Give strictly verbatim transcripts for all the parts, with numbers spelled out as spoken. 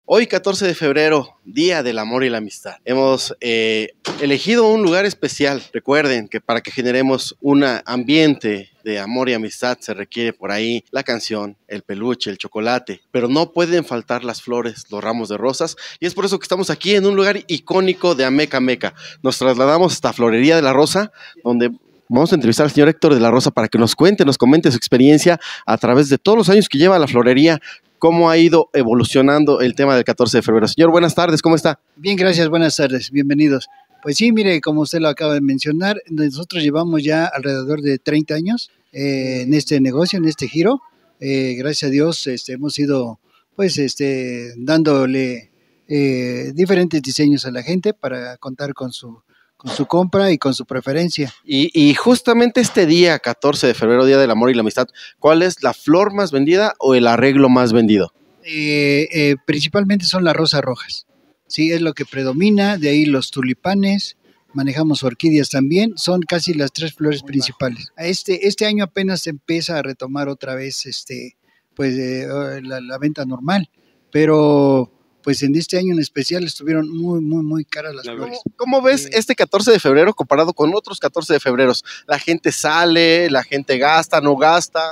Hoy, catorce de febrero, Día del Amor y la Amistad. Hemos eh, elegido un lugar especial. Recuerden que para que generemos un ambiente de amor y amistad se requiere por ahí la canción, el peluche, el chocolate, pero no pueden faltar las flores, los ramos de rosas, y es por eso que estamos aquí en un lugar icónico de Amecameca. Nos trasladamos hasta Florería de la Rosa, donde vamos a entrevistar al señor Héctor de la Rosa para que nos cuente, nos comente su experiencia a través de todos los años que lleva la florería, cómo ha ido evolucionando el tema del catorce de febrero. Señor, buenas tardes, ¿cómo está? Bien, gracias, buenas tardes, bienvenidos. Pues sí, mire, como usted lo acaba de mencionar, nosotros llevamos ya alrededor de treinta años eh, en este negocio, en este giro. Eh, gracias a Dios este, hemos ido pues este, dándole eh, diferentes diseños a la gente para contar con su con su compra y con su preferencia. Y, y justamente este día, catorce de febrero, Día del Amor y la Amistad, ¿cuál es la flor más vendida o el arreglo más vendido? Eh, eh, principalmente son las rosas rojas, sí, es lo que predomina, de ahí los tulipanes, manejamos orquídeas también, son casi las tres flores principales. Este, este año apenas se empieza a retomar otra vez este, pues, eh, la, la venta normal, pero pues en este año en especial estuvieron muy, muy, muy caras las flores. ¿Cómo ves eh, este catorce de febrero comparado con otros catorce de febreros? ¿La gente sale, la gente gasta, no gasta?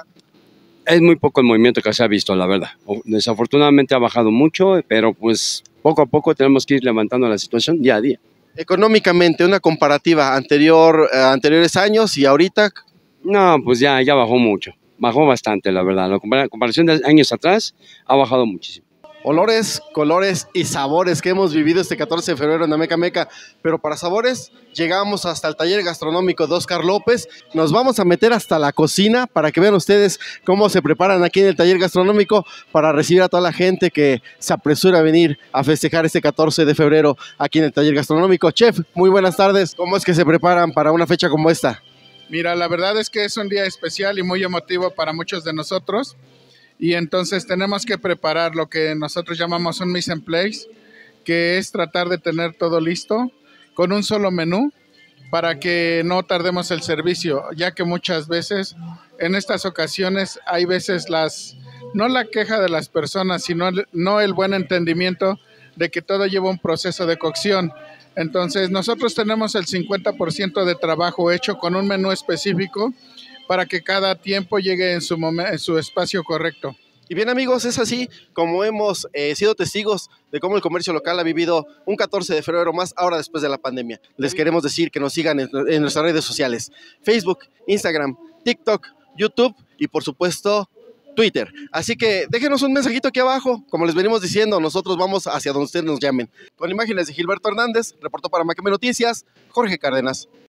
Es muy poco el movimiento que se ha visto, la verdad. Desafortunadamente ha bajado mucho, pero pues poco a poco tenemos que ir levantando la situación día a día. Económicamente, una comparativa anterior, eh, anteriores años y ahorita. No, pues ya, ya bajó mucho, bajó bastante, la verdad. La comparación de años atrás ha bajado muchísimo. Olores, colores y sabores que hemos vivido este catorce de febrero en Amecameca, pero para sabores llegamos hasta el taller gastronómico de Oscar López. Nos vamos a meter hasta la cocina para que vean ustedes cómo se preparan aquí en el taller gastronómico para recibir a toda la gente que se apresura a venir a festejar este catorce de febrero aquí en el taller gastronómico. Chef, muy buenas tardes. ¿Cómo es que se preparan para una fecha como esta? Mira, la verdad es que es un día especial y muy emotivo para muchos de nosotros. Y entonces tenemos que preparar lo que nosotros llamamos un mise en place, que es tratar de tener todo listo con un solo menú para que no tardemos el servicio, ya que muchas veces en estas ocasiones hay veces las, no la queja de las personas, sino el, no el buen entendimiento de que todo lleva un proceso de cocción. Entonces nosotros tenemos el cincuenta por ciento de trabajo hecho con un menú específico para que cada tiempo llegue en su, momento, en su espacio correcto. Y bien amigos, es así como hemos eh, sido testigos de cómo el comercio local ha vivido un catorce de febrero más ahora después de la pandemia. Les queremos decir que nos sigan en, en nuestras redes sociales, Facebook, Instagram, TikTok, YouTube y por supuesto Twitter. Así que déjenos un mensajito aquí abajo, como les venimos diciendo, nosotros vamos hacia donde ustedes nos llamen. Con imágenes de Gilberto Hernández, reportó para Macame Noticias, Jorge Cárdenas.